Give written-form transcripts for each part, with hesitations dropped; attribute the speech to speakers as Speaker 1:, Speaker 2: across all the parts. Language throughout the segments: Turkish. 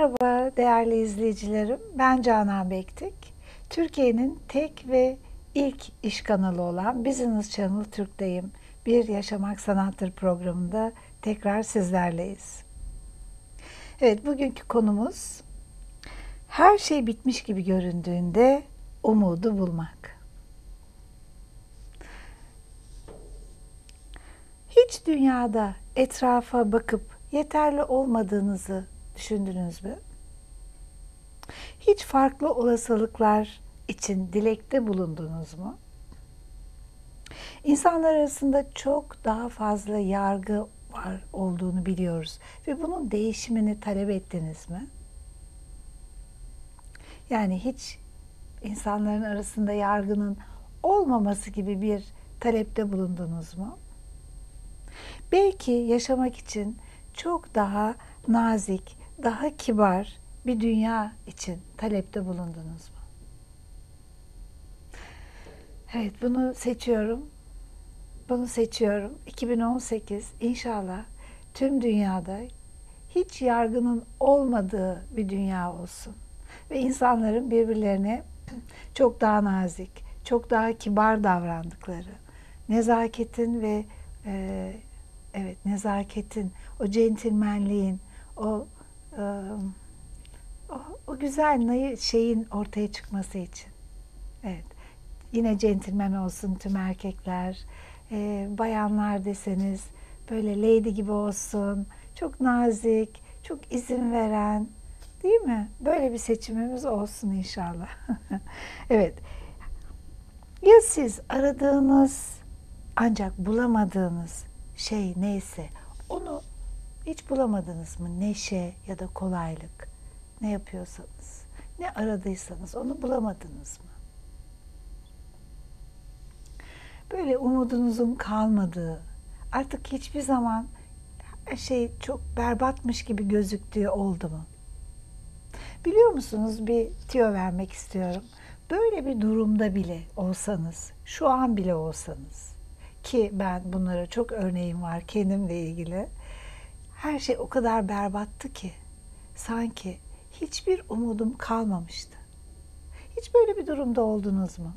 Speaker 1: Merhaba değerli izleyicilerim, ben Canan Bektik. Türkiye'nin tek ve ilk iş kanalı olan Business Channel Türk'teyim. Bir Yaşamak Sanattır programında tekrar sizlerleyiz. Evet, bugünkü konumuz her şey bitmiş gibi göründüğünde umudu bulmak. Hiç dünyada etrafa bakıp yeterli olmadığınızı düşündünüz mü? Hiç farklı olasılıklar için dilekte bulundunuz mu? İnsanlar arasında çok daha fazla yargı var olduğunu biliyoruz ve bunun değişimini talep ettiniz mi? Yani hiç insanların arasında yargının olmaması gibi bir talepte bulundunuz mu? Belki yaşamak için çok daha nazik, daha kibar bir dünya için talepte bulundunuz mu? Evet, bunu seçiyorum. Bunu seçiyorum. 2018 inşallah tüm dünyada hiç yargının olmadığı bir dünya olsun. Ve insanların birbirlerine çok daha nazik, çok daha kibar davrandıkları, nezaketin ve nezaketin, o centilmenliğin, o e, o güzel şeyin ortaya çıkması için. Evet. Yine centilmen olsun tüm erkekler, bayanlar deseniz böyle lady gibi olsun, çok nazik, çok izin veren, değil mi? Böyle bir seçimimiz olsun inşallah. Evet. Ya siz aradığınız ancak bulamadığınız şey neyse onu hiç bulamadınız mı? Neşe ya da kolaylık. Ne yapıyorsanız, ne aradıysanız onu bulamadınız mı? Böyle umudunuzun kalmadığı, artık hiçbir zaman her şey çok berbatmış gibi gözüktüğü oldu mu? Biliyor musunuz, bir tüyo vermek istiyorum. Böyle bir durumda bile olsanız, şu an bile olsanız, ki ben bunlara çok örneğim var kendimle ilgili, her şey o kadar berbattı ki sanki hiçbir umudum kalmamıştı. Hiç böyle bir durumda oldunuz mu?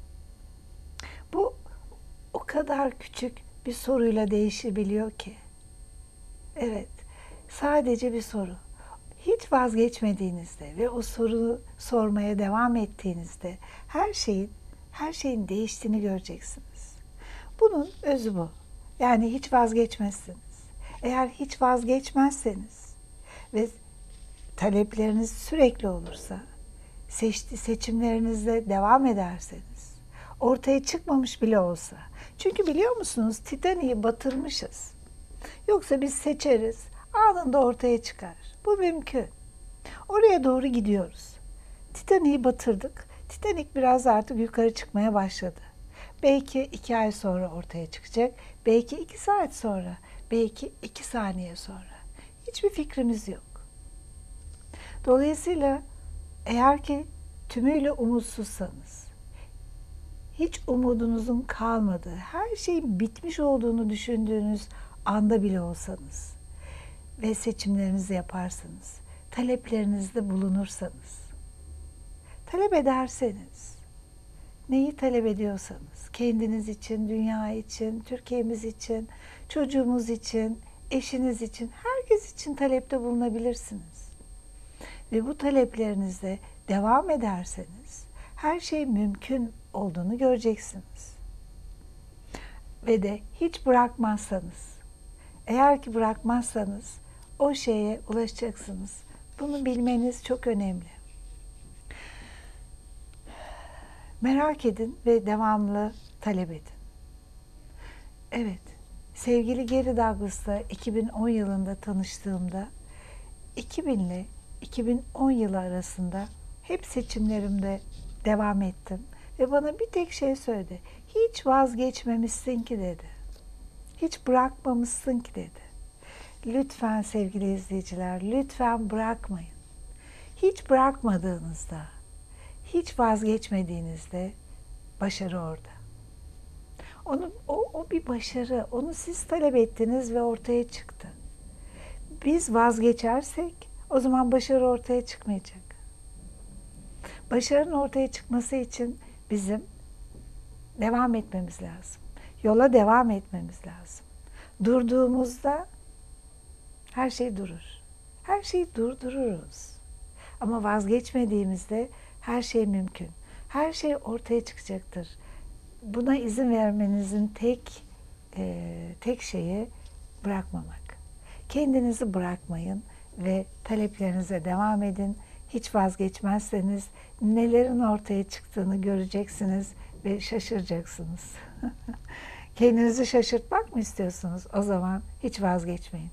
Speaker 1: Bu o kadar küçük bir soruyla değişebiliyor ki. Evet, sadece bir soru. Hiç vazgeçmediğinizde ve o soruyu sormaya devam ettiğinizde her şeyin değiştiğini göreceksiniz. Bunun özü bu. Yani hiç vazgeçmezsiniz. Eğer hiç vazgeçmezseniz ve talepleriniz sürekli olursa, seçimlerinizde devam ederseniz, ortaya çıkmamış bile olsa. Çünkü biliyor musunuz, Titanic'i batırmışız. Yoksa biz seçeriz, anında ortaya çıkar. Bu mümkün. Oraya doğru gidiyoruz. Titanic'i batırdık. Titanic biraz artık yukarı çıkmaya başladı. Belki 2 ay sonra ortaya çıkacak. Belki 2 saat sonra. Belki 2 saniye sonra. Hiçbir fikrimiz yok. Dolayısıyla eğer ki tümüyle umutsuzsanız, hiç umudunuzun kalmadığı, her şeyin bitmiş olduğunu düşündüğünüz anda bile olsanız ve seçimlerinizi yaparsanız, taleplerinizde bulunursanız, talep ederseniz, neyi talep ediyorsanız, kendiniz için, dünya için, Türkiye'miz için, çocuğumuz için, eşiniz için, herkes için talepte bulunabilirsiniz. Ve bu taleplerinizde devam ederseniz, her şey mümkün olduğunu göreceksiniz. Ve de hiç bırakmazsanız, eğer ki bırakmazsanız o şeye ulaşacaksınız. Bunu bilmeniz çok önemli. Merak edin ve devamlı talep edin. Evet, sevgili Gary Douglas'la 2010 yılında tanıştığımda 2000 ile 2010 yılı arasında hep seçimlerimde devam ettim. Ve bana bir tek şey söyledi. Hiç vazgeçmemişsin ki dedi. Hiç bırakmamışsın ki dedi. Lütfen sevgili izleyiciler, lütfen bırakmayın. Hiç bırakmadığınızda, hiç vazgeçmediğinizde başarı orada. O bir başarı. Onu siz talep ettiniz ve ortaya çıktı. Biz vazgeçersek o zaman başarı ortaya çıkmayacak. Başarının ortaya çıkması için bizim devam etmemiz lazım. Yola devam etmemiz lazım. Durduğumuzda her şey durur. Her şeyi durdururuz. Ama vazgeçmediğimizde her şey mümkün. Her şey ortaya çıkacaktır. Buna izin vermenizin tek şeyi bırakmamak. Kendinizi bırakmayın ve taleplerinize devam edin. Hiç vazgeçmezseniz nelerin ortaya çıktığını göreceksiniz ve şaşıracaksınız. Kendinizi şaşırtmak mı istiyorsunuz? O zaman hiç vazgeçmeyin.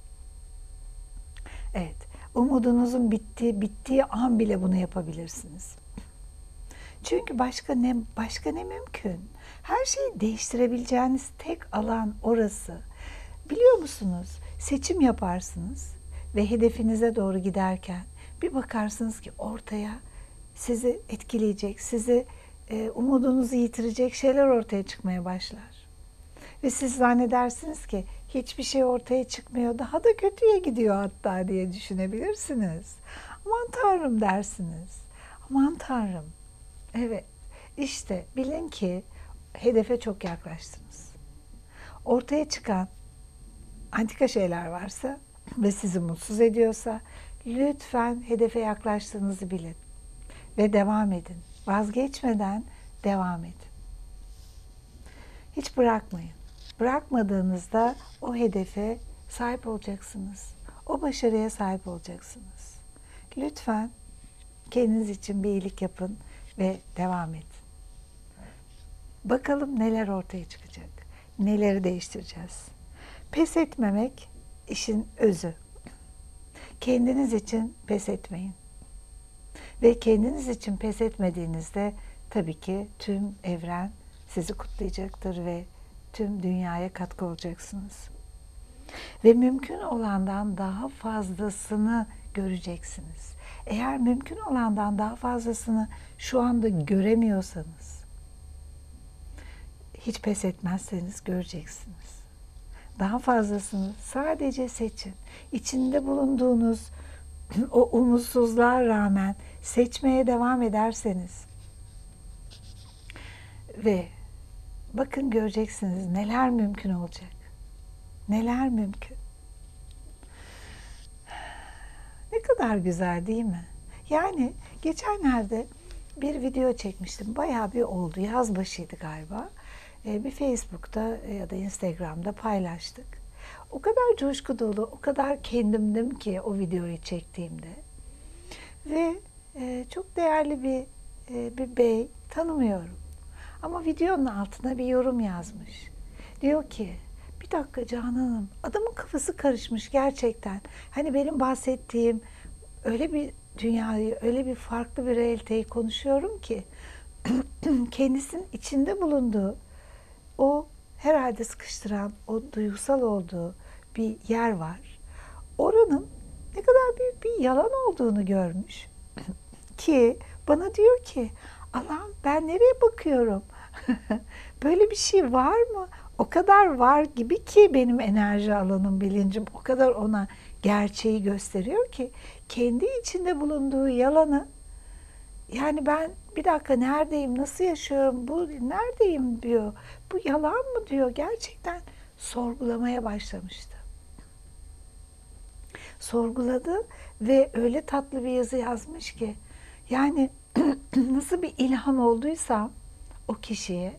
Speaker 1: Evet, umudunuzun bittiği an bile bunu yapabilirsiniz. Çünkü başka ne mümkün? Her şeyi değiştirebileceğiniz tek alan orası. Biliyor musunuz? Seçim yaparsınız ve hedefinize doğru giderken bir bakarsınız ki ortaya sizi etkileyecek, umudunuzu yitirecek şeyler ortaya çıkmaya başlar. Ve siz zannedersiniz ki hiçbir şey ortaya çıkmıyor, daha da kötüye gidiyor hatta diye düşünebilirsiniz. Aman Tanrım dersiniz. Aman Tanrım. Evet, işte bilin ki hedefe çok yaklaştınız. Ortaya çıkan antika şeyler varsa ve sizi mutsuz ediyorsa lütfen hedefe yaklaştığınızı bilin ve devam edin. Vazgeçmeden devam edin. Hiç bırakmayın. Bırakmadığınızda o hedefe sahip olacaksınız. O başarıya sahip olacaksınız. Lütfen kendiniz için bir iyilik yapın ve devam edin. Bakalım neler ortaya çıkacak. Neleri değiştireceğiz. Pes etmemek işin özü. Kendiniz için pes etmeyin. Ve kendiniz için pes etmediğinizde tabii ki tüm evren sizi kutlayacaktır ve tüm dünyaya katkı olacaksınız. Ve mümkün olandan daha fazlasını göreceksiniz. Eğer mümkün olandan daha fazlasını şu anda göremiyorsanız, hiç pes etmezseniz göreceksiniz. Daha fazlasını sadece seçin. İçinde bulunduğunuz o umutsuzluğa rağmen seçmeye devam ederseniz ve bakın göreceksiniz neler mümkün olacak. Neler mümkün. Ne kadar güzel değil mi? Yani geçenlerde bir video çekmiştim. Bayağı bir oldu. Yaz başıydı galiba. Bir Facebook'ta ya da Instagram'da paylaştık. O kadar coşku dolu, o kadar kendimdim ki o videoyu çektiğimde. Ve çok değerli bir bey, tanımıyorum. Ama videonun altına bir yorum yazmış. Diyor ki, bir dakika Canan'ım, adamın kafası karışmış gerçekten. Hani benim bahsettiğim öyle bir dünyayı, öyle bir farklı bir realiteyi konuşuyorum ki kendisinin içinde bulunduğu o herhalde sıkıştıran, o duygusal olduğu bir yer var. Oranın ne kadar büyük bir yalan olduğunu görmüş. Ki bana diyor ki, Allah'ım ben nereye bakıyorum? Böyle bir şey var mı? O kadar var gibi ki benim enerji alanım, bilincim o kadar ona gerçeği gösteriyor ki kendi içinde bulunduğu yalanı, yani ben bir dakika neredeyim, nasıl yaşıyorum, bu neredeyim diyor. Bu yalan mı diyor, gerçekten sorgulamaya başlamıştı. Sorguladı ve öyle tatlı bir yazı yazmış ki, yani nasıl bir ilham olduysa o kişiye,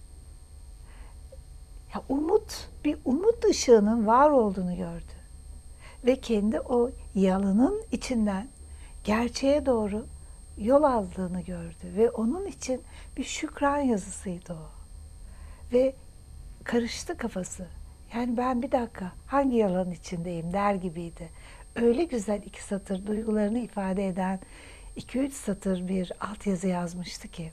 Speaker 1: ya bir umut ışığının var olduğunu gördü. Ve kendi o yalanın içinden gerçeğe doğru yol aldığını gördü. Ve onun için bir şükran yazısıydı o. Ve karıştı kafası. Yani ben bir dakika hangi yalanın içindeyim der gibiydi. Öyle güzel 2 satır duygularını ifade eden 2-3 satır bir altyazı yazmıştı ki.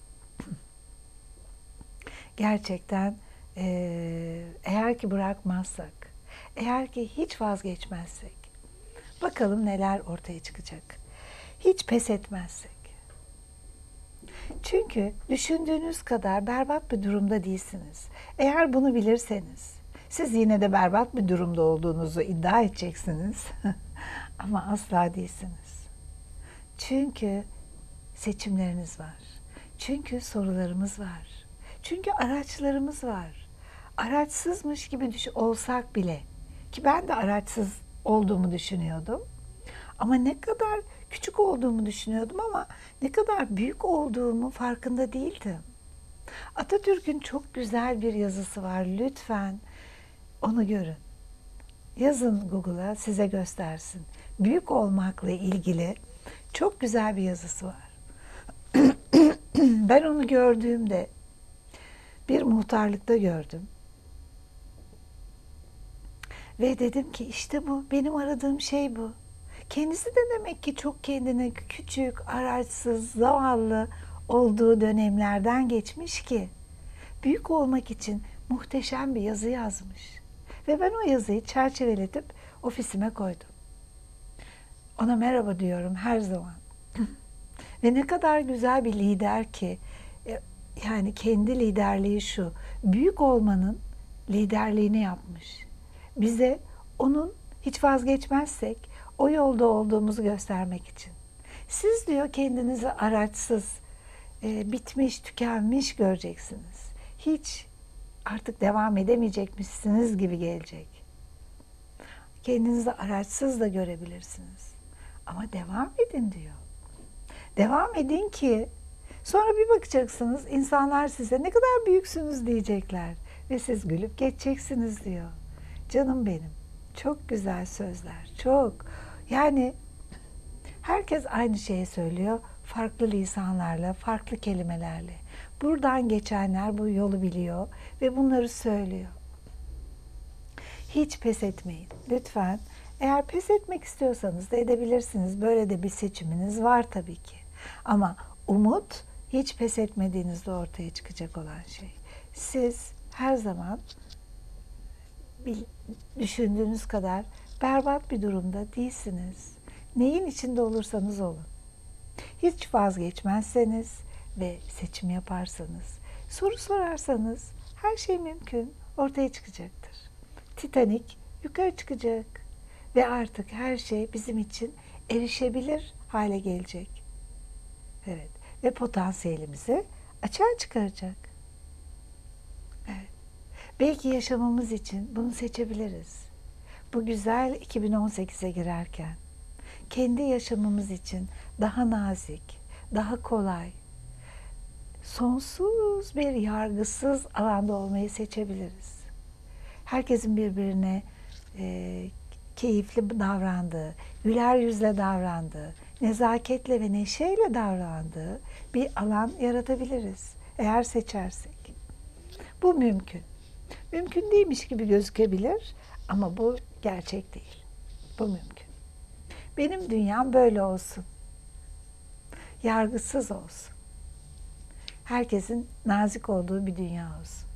Speaker 1: Gerçekten eğer ki bırakmazsak, eğer ki hiç vazgeçmezsek, bakalım neler ortaya çıkacak. Hiç pes etmezsek. Çünkü düşündüğünüz kadar berbat bir durumda değilsiniz. Eğer bunu bilirseniz, siz yine de berbat bir durumda olduğunuzu iddia edeceksiniz. Ama asla değilsiniz. Çünkü seçimleriniz var. Çünkü sorularımız var. Çünkü araçlarımız var. Araçsızmış gibi olsak bile, ki ben de araçsız olduğumu düşünüyordum. Ama ne kadar küçük olduğumu düşünüyordum ama ne kadar büyük olduğumu farkında değildim. Atatürk'ün çok güzel bir yazısı var. Lütfen onu görün. Yazın Google'a, size göstersin. Büyük olmakla ilgili çok güzel bir yazısı var. Ben onu gördüğümde bir muhtarlıkta gördüm. Ve dedim ki işte bu, benim aradığım şey bu. Kendisi de demek ki çok kendine küçük, araçsız, zavallı olduğu dönemlerden geçmiş ki büyük olmak için muhteşem bir yazı yazmış. Ve ben o yazıyı çerçeveletip ofisime koydum. Ona merhaba diyorum her zaman. Ve ne kadar güzel bir lider ki, yani kendi liderliği şu, büyük olmanın liderliğini yapmış. Bize onun, hiç vazgeçmezsek, o yolda olduğumuzu göstermek için. Siz diyor kendinizi araçsız, bitmiş, tükenmiş göreceksiniz. Hiç artık devam edemeyecekmişsiniz gibi gelecek. Kendinizi araçsız da görebilirsiniz. Ama devam edin diyor. Devam edin ki sonra bir bakacaksınız, insanlar size ne kadar büyüksünüz diyecekler ve siz gülüp geçeceksiniz diyor. Canım benim, çok güzel sözler, çok. Yani herkes aynı şeyi söylüyor, farklı lisanlarla, farklı kelimelerle. Buradan geçenler bu yolu biliyor ve bunları söylüyor. Hiç pes etmeyin, lütfen. Eğer pes etmek istiyorsanız da edebilirsiniz. Böyle de bir seçiminiz var tabii ki. Ama umut, hiç pes etmediğinizde ortaya çıkacak olan şey. Siz her zaman düşündüğünüz kadar berbat bir durumda değilsiniz. Neyin içinde olursanız olun. Hiç vazgeçmezseniz ve seçim yaparsanız, soru sorarsanız her şey mümkün, ortaya çıkacaktır. Titanic yukarı çıkacak ve artık her şey bizim için erişebilir hale gelecek. Evet, ve potansiyelimizi açığa çıkaracak. Evet. Belki yaşamamız için bunu seçebiliriz. Bu güzel 2018'e girerken kendi yaşamımız için daha nazik, daha kolay, sonsuz bir yargısız alanda olmayı seçebiliriz. Herkesin birbirine keyifli davrandığı, güler yüzle davrandığı, nezaketle ve neşeyle davrandığı bir alan yaratabiliriz eğer seçersek. Bu mümkün. Mümkün değilmiş gibi gözükebilir ama bu gerçek değil. Bu mümkün. Benim dünyam böyle olsun. Yargısız olsun. Herkesin nazik olduğu bir dünya olsun.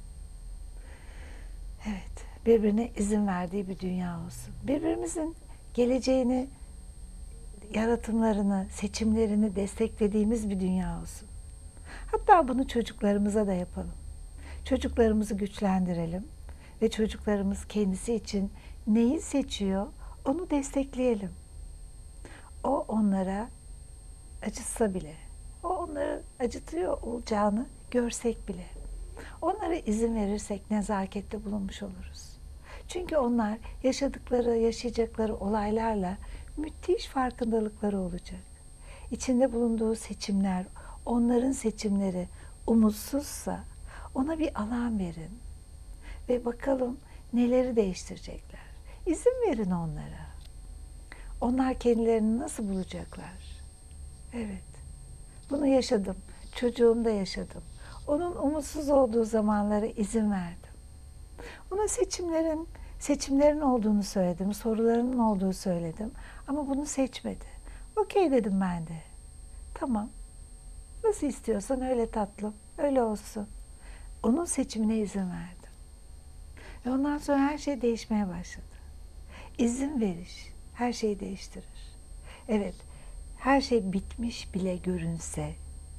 Speaker 1: Evet, birbirine izin verdiği bir dünya olsun. Birbirimizin geleceğini, yaratımlarını, seçimlerini desteklediğimiz bir dünya olsun. Hatta bunu çocuklarımıza da yapalım. Çocuklarımızı güçlendirelim ve çocuklarımız kendisi için neyi seçiyor onu destekleyelim. O onlara acıtsa bile, o onları acıtıyor olacağını görsek bile, onlara izin verirsek nezakette bulunmuş oluruz. Çünkü onlar yaşayacakları olaylarla müthiş farkındalıkları olacak. İçinde bulunduğu seçimler, onların seçimleri umutsuzsa ona bir alan verin ve bakalım neleri değiştirecekler. İzin verin onlara. Onlar kendilerini nasıl bulacaklar? Evet, bunu yaşadım. Çocuğumda yaşadım. Onun umutsuz olduğu zamanlara izin verdim. Ona seçimlerin olduğunu söyledim, sorularının olduğunu söyledim. Ama bunu seçmedi. Okey dedim ben de. Tamam, nasıl istiyorsan öyle tatlım, öyle olsun. Onun seçimine izin verdim. Ve ondan sonra her şey değişmeye başladı. İzin veriş her şeyi değiştirir. Evet, her şey bitmiş bile görünse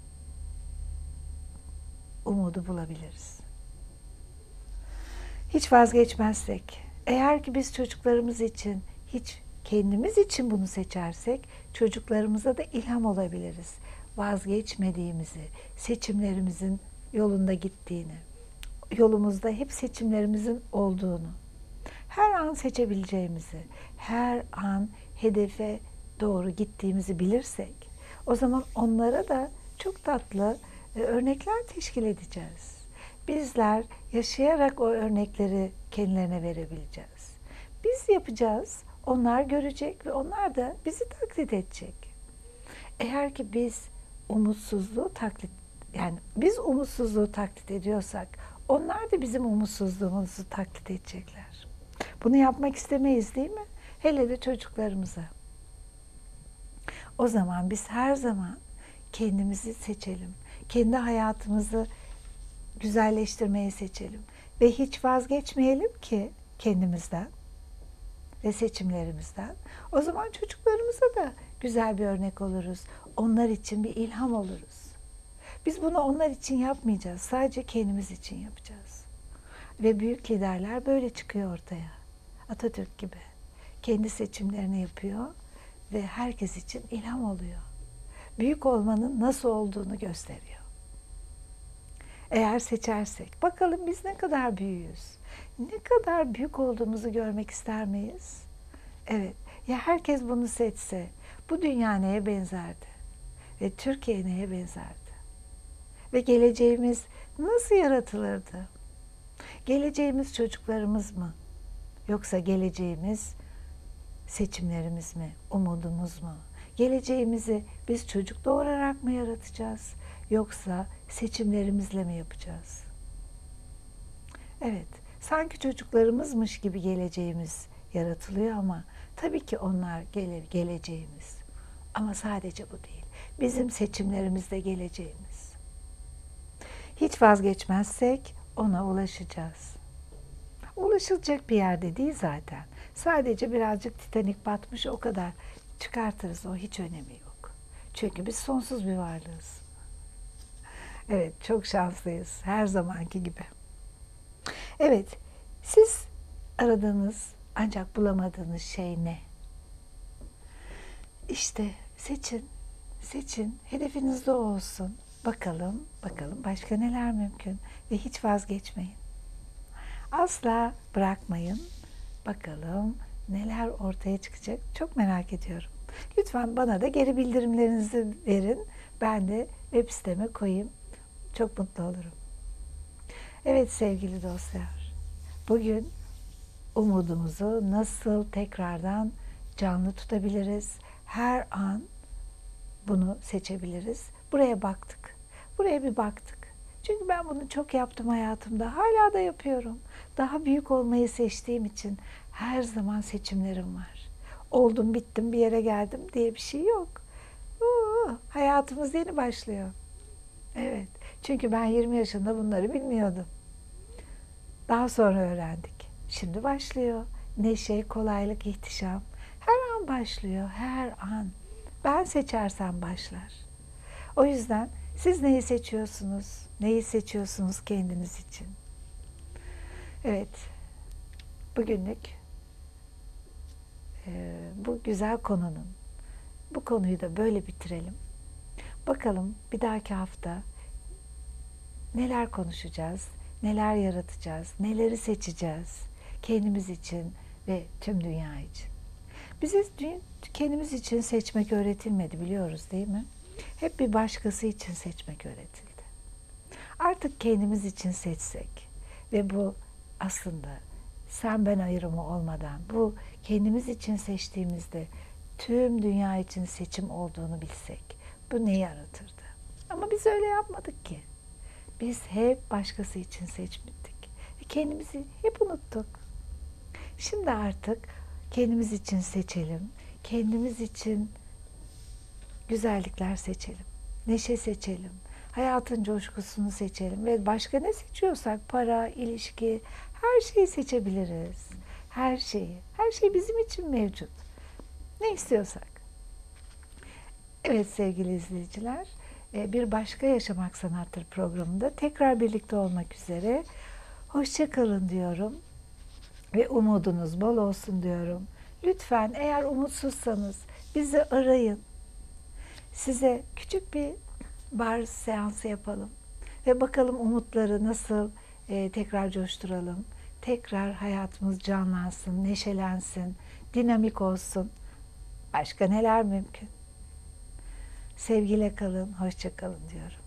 Speaker 1: umudu bulabiliriz. Hiç vazgeçmezsek, eğer ki biz çocuklarımız için hiç kendimiz için bunu seçersek çocuklarımıza da ilham olabiliriz. Vazgeçmediğimizi, seçimlerimizin yolunda gittiğini, yolumuzda hep seçimlerimizin olduğunu, her an seçebileceğimizi, her an hedefe doğru gittiğimizi bilirsek, o zaman onlara da çok tatlı örnekler teşkil edeceğiz. Bizler yaşayarak o örnekleri kendilerine verebileceğiz. Biz yapacağız, onlar görecek ve onlar da bizi taklit edecek. Eğer ki biz biz umutsuzluğu taklit ediyorsak, onlar da bizim umutsuzluğumuzu taklit edecekler. Bunu yapmak istemeyiz, değil mi? Hele de çocuklarımıza. O zaman biz her zaman kendimizi seçelim. Kendi hayatımızı güzelleştirmeyi seçelim. Ve hiç vazgeçmeyelim ki kendimizden ve seçimlerimizden. O zaman çocuklarımıza da güzel bir örnek oluruz. Onlar için bir ilham oluruz. Biz bunu onlar için yapmayacağız. Sadece kendimiz için yapacağız. Ve büyük liderler böyle çıkıyor ortaya. Atatürk gibi. Kendi seçimlerini yapıyor ve herkes için ilham oluyor. Büyük olmanın nasıl olduğunu gösteriyor. Eğer seçersek, bakalım biz ne kadar büyüğüz? Ne kadar büyük olduğumuzu görmek ister miyiz? Evet, ya herkes bunu seçse, bu dünya neye benzerdi? Ve Türkiye neye benzerdi? Ve geleceğimiz nasıl yaratılırdı? Geleceğimiz çocuklarımız mı? Yoksa geleceğimiz seçimlerimiz mi? Umudumuz mu? Geleceğimizi biz çocuk doğurarak mı yaratacağız? Yoksa seçimlerimizle mi yapacağız? Evet, sanki çocuklarımızmış gibi geleceğimiz yaratılıyor ama tabii ki onlar geleceğimiz. Ama sadece bu değil. Bizim seçimlerimizde geleceğimiz. Hiç vazgeçmezsek ona ulaşacağız. Ulaşılacak bir yerde değil zaten. Sadece birazcık Titanik batmış, o kadar. Çıkartırız, o hiç önemi yok. Çünkü biz sonsuz bir varlığız. Evet, çok şanslıyız. Her zamanki gibi. Evet, siz aradığınız ancak bulamadığınız şey ne? İşte seçin, seçin. Hedefiniz de o olsun. Bakalım başka neler mümkün. Ve hiç vazgeçmeyin. Asla bırakmayın. Bakalım neler ortaya çıkacak. Çok merak ediyorum. Lütfen bana da geri bildirimlerinizi verin. Ben de web siteme koyayım. Çok mutlu olurum. Evet sevgili dostlar. Bugün umudumuzu nasıl tekrardan canlı tutabiliriz? Her an bunu seçebiliriz. Buraya baktık. Buraya bir baktık. Çünkü ben bunu çok yaptım hayatımda. Hala da yapıyorum. Daha büyük olmayı seçtiğim için her zaman seçimlerim var. Oldum, bittim, bir yere geldim diye bir şey yok. Hayatımız yeni başlıyor. Evet. Çünkü ben 20 yaşında bunları bilmiyordum. Daha sonra öğrendik. Şimdi başlıyor. Neşe, kolaylık, ihtişam. Her an başlıyor. Her an. Ben seçersem başlar. O yüzden siz neyi seçiyorsunuz? Neyi seçiyorsunuz kendiniz için? Evet. Bugünlük bu güzel bu konuyu da böyle bitirelim. Bakalım bir dahaki hafta neler konuşacağız, neler yaratacağız, neleri seçeceğiz kendimiz için ve tüm dünya için. Bize kendimiz için seçmek öğretilmedi, biliyoruz değil mi? Hep bir başkası için seçmek öğretildi. Artık kendimiz için seçsek ve bu aslında sen ben ayrımı olmadan bu kendimiz için seçtiğimizde tüm dünya için seçim olduğunu bilsek bu neyi yaratırdı? Ama biz öyle yapmadık ki. Biz hep başkası için seçmedik. Kendimizi hep unuttuk. Şimdi artık kendimiz için seçelim. Kendimiz için güzellikler seçelim. Neşe seçelim. Hayatın coşkusunu seçelim. Ve başka ne seçiyorsak para, ilişki, her şeyi seçebiliriz. Her şeyi. Her şey bizim için mevcut. Ne istiyorsak. Evet sevgili izleyiciler, bir başka Yaşamak Sanattır programında tekrar birlikte olmak üzere. Hoşça kalın diyorum ve umudunuz bol olsun diyorum. lütfen eğer umutsuzsanız bizi arayın. Size küçük bir bar seansı yapalım. Ve bakalım umutları nasıl tekrar coşturalım. Tekrar hayatımız canlansın, neşelensin, dinamik olsun. Başka neler mümkün? Sevgiyle kalın, hoşça kalın diyorum.